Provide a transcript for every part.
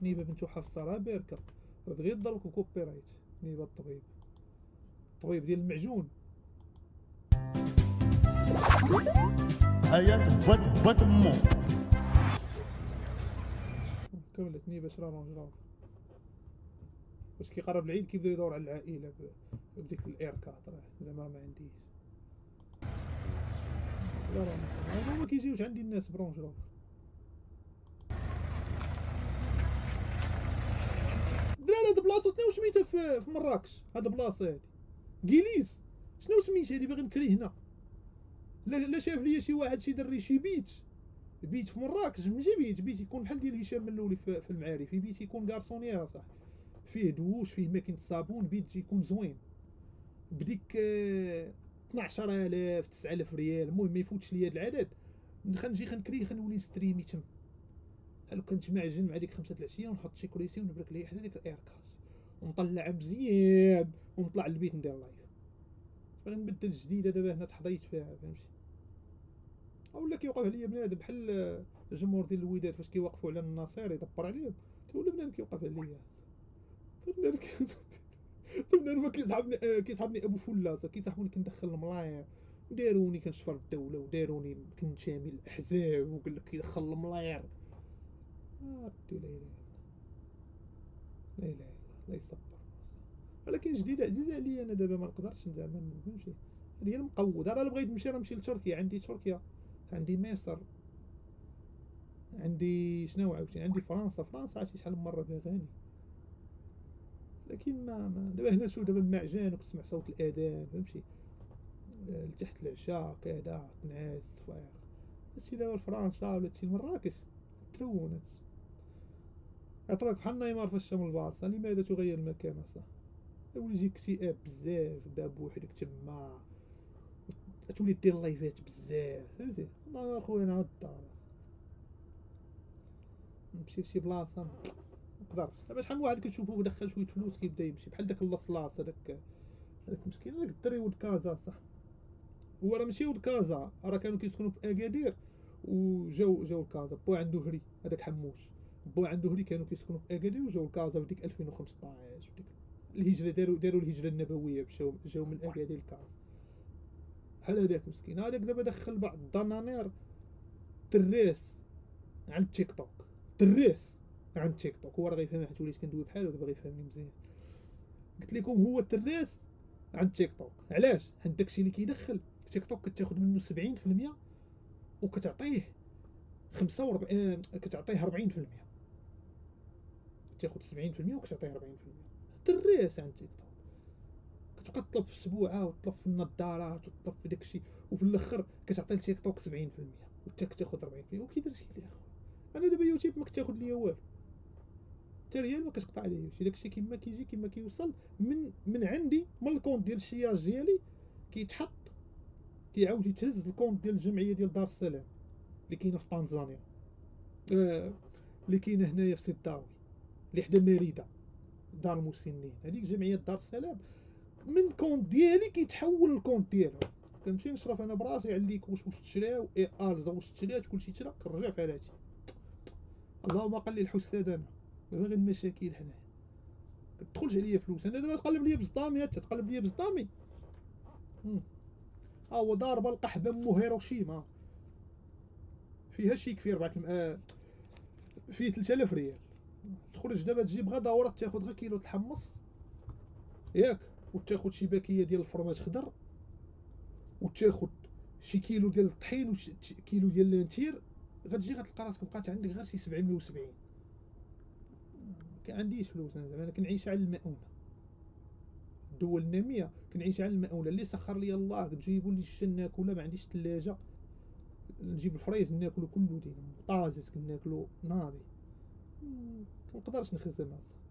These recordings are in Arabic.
نيبه بنت حفصه راه باركه، راه غير ضربك بكوبي رايت. نيبه الطبيب، الطبيب ديال المعجون. حياة بات مو كملت نيبه شرا رونج روفر. باش كيقرب العيد كيبدا يدور على العائله بديك الاير 4. زعما ما عنديش، لا راه ما كيجيوش عندي الناس برونج روفر. دراري هاد بلاصه شنو سميتها في مراكش؟ هاد بلاصه هادي كيليز شنو سميتها هادي؟ باغي نكري هنا. لا شاف ليا شي واحد شي دري شي بيت في مراكش، ماشي بيت يكون بحال ديال هشام منولي في المعارف. في بيت يكون كارسونيير صح، فيه دوش، فيه ماكينه صابون، بيت يكون زوين بديك 12000 9000 ريال. المهم ما يفوتش ليا هاد العدد. خنجي خنكري خنولي نستريمي تما. بحال كنجمع جن مع ديك 5 العشيه ونحط شي كريسي ونبرك ليه حدا ديك الايركاس ونطلع مزيان ونطلع للبيت ندير لايف. انا نبدل جديده دابا هنا تحضيت فيها فهمتي. اولا كيوقف عليا بنادم بحال الجمهور ديال الوداد فاش كيوقفوا على النصير يدبر عليهم، ولا بنادم كيوقف عليا. بنادم بنادم ما كيصحابني ابو فلاصه كيصاحبوني كندخل الملاير وداروني كنشفر الدوله وداروني كنتشامي الاحزاب وقال لك كيدخل الملاير. لا اله لا اله الا الله يصبر. ولكن جديده عليا انا دابا ما نقدرش زعما نمشي. هذه المقود. انا بغيت نمشي راه نمشي لتركيا. عندي تركيا، عندي مصر، عندي شنو عاوتاني عندي فرنسا عرفتي شحال من مره بها غاني. لكن ما دابا هنا شو دابا المعجان وكتسمع صوت الاذان فهمتي لتحت العشاء كذا تنعس فايق. هادشي دابا لفرنسا ولا هادشي لمراكش ترونت. عطراك بحال نيمار في الشام البارسا. لماذا تغير المكان اصلا؟ يولي يجيك اكتئاب بزاف دا بوحدك تما تولي دير لايفات بزاف فهمتي. الله اخويا انا الدار نمشي لشي بلاصه مقدرش. دابا شحال من واحد كتشوفو دخل شويه فلوس كيبدا يمشي بحال داك لاصلاص هذاك مسكين هذاك الدري ولد كازا صح. هو راه ماشي ولد كازا، راه كانوا كيسكنوا في اكادير وجاو لكازا. بو عنده هري هذاك حموش، بو عنده هري كانوا كيسكنوا في اكادير وجاو لكازا في ديك 2015 في ديك الهجره. داروا الهجره النبويه جاو من اكادير لكازا. بحال هذاك مسكين. هذاك دابا دخل بعض الدنانير تراس عند تيك توك. تراس عند تيك توك. هو راه غيفهم حيت وليت كندوي بحالو دابا غيفهمني مزيان. قلت لكم هو التراس عند تيك توك. علاش؟ حيت داكشي اللي كيدخل تيك توك كتاخذ منه 70% وكتعطيه 45 كتعطيه 40%. تاخذ 70% وكتعطيه 40%. التراس عند تيك توك كتبقى تطلب في السبوعه وتطلب في النظارات وتطلب في داكشي وفي الاخر كتعطي لتيك توك 70% وانت كتاخذ 40%. وكي درتي لي اخويا انا دابا يوتيوب ما كتاخذ ليا والو حتى ريال ما كتقطع عليا شي. داكشي كيما كيجي كيما كيوصل من عندي من الكونت ديال الشياج ديالي كيتحط كيعاود يتهز الكونت ديال الجمعيه ديال دار السلام اللي كاينه في طنزانيا اللي كاينه هنايا في سيداوي اللي حدا مريده دار المسنين. هذيك جمعيه دار السلام من كونت ديالي كيتحول للكونت ديالها. كنمشي نشرف انا براسي عليك واش تشراو اي الزا واش تشرات كلشي تشرا كنرجع بحال هادشي. اللهم قل لي الحساد انا غير المشاكل هنا كتدخلش عليا فلوس. انا دابا تقلب ليا بصدامي تقلب ليا بصدامي. ها هو ضاربه القحبه مو هيروشيما فيها شي كفي 4 فيه 3000 ريال. تخرج دابا تجيب غدا ورا تاخذ غير كيلو الحمص ياك وتاخذ شي باكيه ديال الفرماج خضر وتاخذ شي كيلو ديال الطحين وشي كيلو ديال لانتير. غتجي غتلقى راسك بقات عندك غير شي 770. كان عنديش فلوس انا زعما كنعيش على المؤونه. الدول الناميه كنعيش على المؤونه اللي سخر لي الله. كتجيبوا لي الشن ناكلها ما عنديش ثلاجه نجيب الفريز ناكلو كله دينا طازج كناكلو ناضي. منقدرش نخزن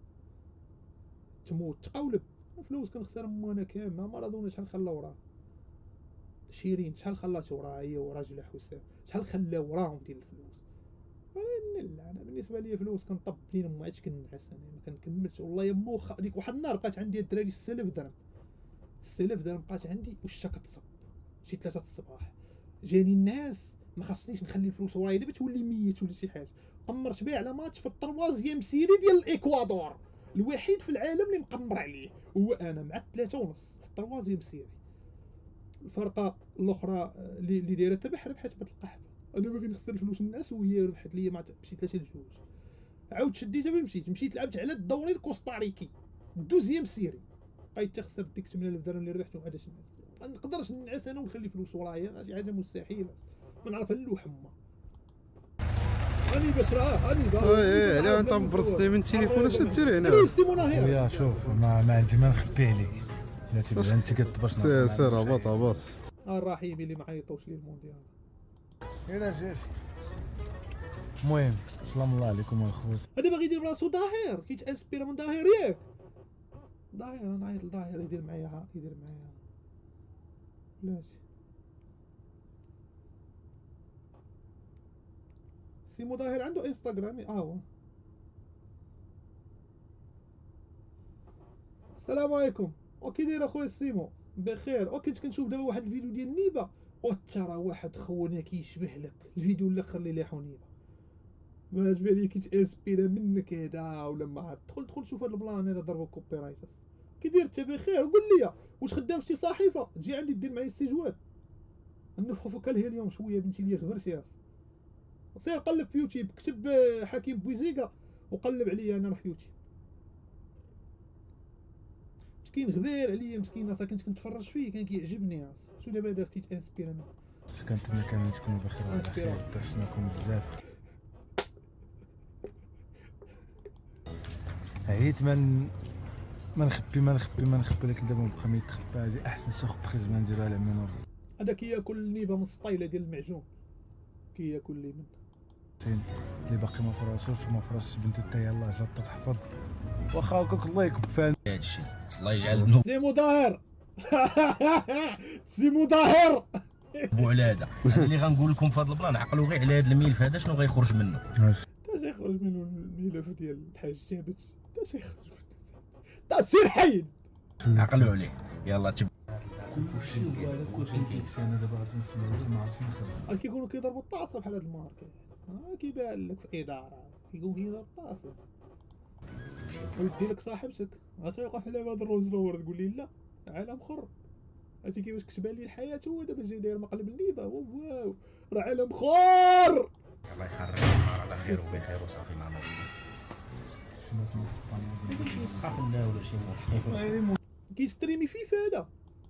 تموت تقولب فلوس كنخسر انا كامله. مارادونا شحال خلى وراه شيرين شحال خلات وراه هي وراجل حسام شحال خلا وراهم ديال الفلوس. لا انا بالنسبه لي فلوس كنطب دين ما عادش كنعس انا ما كنكملش والله يا مو ديك واحد النهار بقات عندي الدراري 6000 درهم 6000 درهم بقات عندي والشتا كتصب شي 3 الصباح. جاني الناس ما خاصنيش نخلي الفلوس ورايا دابا تولي 100 ولا شي حاجه قمرت به على ماتش في الطروازيام سيري ديال الاكوادور، الوحيد في العالم اللي مقمر عليه هو انا مع 3.5 في الطروازيام سيري. الفرقه الاخرى اللي دايره تبع ربحت بالقحبه. انا باغي نخسر فلوس الناس وهي ربحت لي، مشيت 3-2. عاود شديتها فين مشيت لعبت على الدوري الكوستاريكي الدوزيام سيري، بقيت تخسر ديك 8000 درهم اللي ربحتهم. هذا شنو ما نقدرش ننعس انا ونخلي فلوس ورايا، شي حاجه مستحيله، ما نعرف نلوح ما. هاني باش هاني لا انت مبرزتي من التليفون اش دير هنا؟ خويا شوف ما عندي ما نخبي عليك، لا تبدا انت كتباشر. سير هبط. الرحيم اللي ما عيطوش لي المونديال. هنا جيش. المهم سلام الله عليكم الخوت. هذا باغي يدير راسو ظاهر، كيتانسبيرا من ظاهر ياك. ظاهر انا نعيط لظاهر يدير معايا بلاتي. سيمو ظاهر عنده انستغرام. هو السلام عليكم. وكي داير اخويا سيمو؟ بخير. كنت كنشوف دابا واحد الفيديو ديال نيبه، ترى واحد خونا كيشبه لك الفيديو الاخر اللي لاحو نيبه، ما عجبني لي كيتانسبيرا منك هذا ولا ما عرفت. دخل شوف هذا البلان هذا ضربو كوبي رايت. كي داير انت بخير؟ وقول لي واش خدام في شي صحيفه تجي عندي دير معايا استجواب نفخو فيك الهيليوم شويه بنتي ليا غبرتي. سير قلب في يوتيوب، كتب حكيم بويزيكا وقلب عليا انا في يوتيوب. مسكين غبير عليا مسكين، اصلا كنت كنتفرج فيه كان كيعجبني. شو دابا درتي تانسبيرا منه؟ كنتمنى كان تكونوا بخير وعلى خير، داشناكم بزاف. عييت ما نخبي لك دابا نبقى ما يتخبى. هذه احسن سوق بريزما نديروها على مينور. هذا كياكل نيبه من السطايله ديال المعجون، كياكل لي من اللي باقي ما فراسش بنتو حتى يلاه جات تحفظ. واخا هكاك الله يكب فان هادشي. الله يجعل ذنوب سيمو ظاهر. سيمو ظاهر بو على هذا اللي غنقول لكم في هذا البلان. عقلوا غير على هذا الملف هذا شنو غيخرج منه. تا يخرج منه الملف ديال الحاج جابت، تا يخرج منه، تا سير حيد. عقلوا عليه يلا كلشي فيك سنه دابا غادي نسمعوا ما عرفتش نخدم. كيكونوا كيضربوا الطاسه بحال هاد الماركه. كيبان لك في اداره كيكون كيضرب الطاسه. ويدي لك صاحبتك غتيوقع في لعبه هاد الروز روور تقول لي لا عالم خر. عرفتي كيفاش كتبان لي الحياه؟ هو دابا جاي داير مقلب النيبه. واو راه عالم خر. الله يخرج النهار على خير وبخير وصافي معنا. شنو اسمها الاسبانيول؟ شي نسخه في الله ولا شي مو كيستريمي فيفا هذا.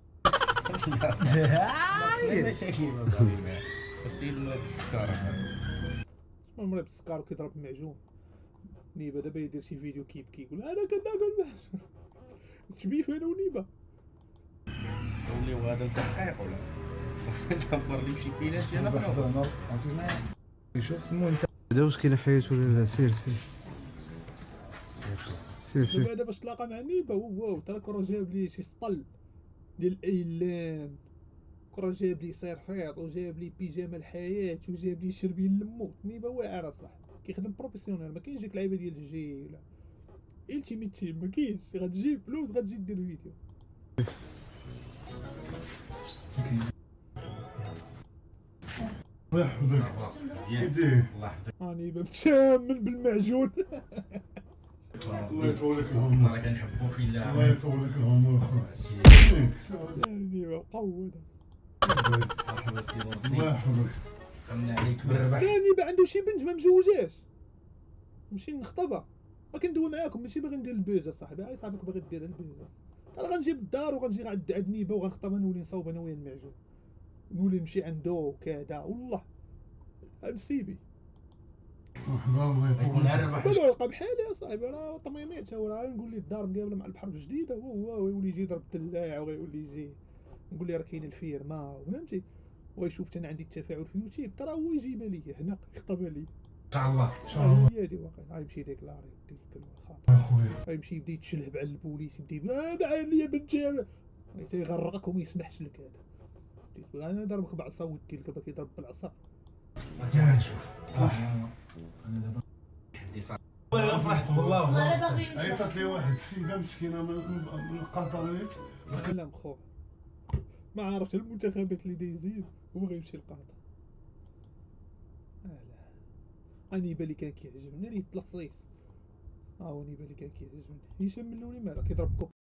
مشاكل ما صافي معاه. السيد مريض بالسكر اصاحبي. شنو مريض بالسكر وكيضرب المعجون. نيبه دابا يدير شي فيديو كيبكي يقول انا كناكل تشبيف انا ونيبه. ولي وهذا دقيق ولا كنبر لي بشي بينات انا نهضر عرفتي شوف المهم هذا واش كاين حياة ولا لا؟ سير دابا باش تلاقى مع نيبه. واو ترى كرة جاب لي شي سطل ديال الايلان، كرة جاب لي صيرفيط وجاب لي بيجامه الحياه وجاب لي شربين لمو. نيبه واعر اصاحبي كيخدم بروفيسيونيل، ما كاينش ديك اللعيبه ديال الجي ولا التيميت تيم، ما كاينش. غتجيب فلوس غتجي دير فيديو. الله يحفظك. الله يحفظك. نيبه مشامل بالمعجون. الله يطول لك العمر. راه كنحبو في الله. الله يطول لك العمر نيبه مقود. الله يحفظك. خلنا عليك بالربح. نيبه عنده شي بنت ما مزوجاش، نمشي نخطبها. غندوي معاكم ماشي باغي ندير البوزه صاحبي. عاي صاحبك باغي دير البوزه. انا غنجيب الدار وغنجي عند نيبه وغنخطبها، نولي نصاوب انا ويا المعجون، نولي نمشي عنده وكذا. والله نسيبي الله يطول لك. بلا يلقى بحالي اصاحبي. راه طميميت هو. راه نقول ليه الدار مقابله مع البحر الجديده. هو يولي يجي يضرب الدلاع ويولي يجي نقول ليه راه كاين الفيرما فهمتي، ويشوف انا عندي التفاعل في يوتيوب. ترى هو يجيبها ليا هنا يخطبها ليا ان شاء الله. ان شاء الله. هي هادي واقيلا. غيمشي ديكلاري ودي الكلمه خاطر. اخويا غيمشي يبدا يتشلهب على البوليس، يبدا معايا ليا بنتي هذا تيغرقك وما يسمحش لك. هذا تقول انا ضربك بعصا ودي لك باكي يضرب بالعصا. ما تعرفش والله فرحت والله. والله باغي عيطت لي واحد السيده مسكينه من القطريات. لا مخوف ما عرفت المنتخبات اللي دايزين هو غيمشي لقاطر. اني بالي كان كيعجبني اللي يطلع صيص. هو ني بالي كان كيعجبني هشام ملوني مالك كيضرب كوب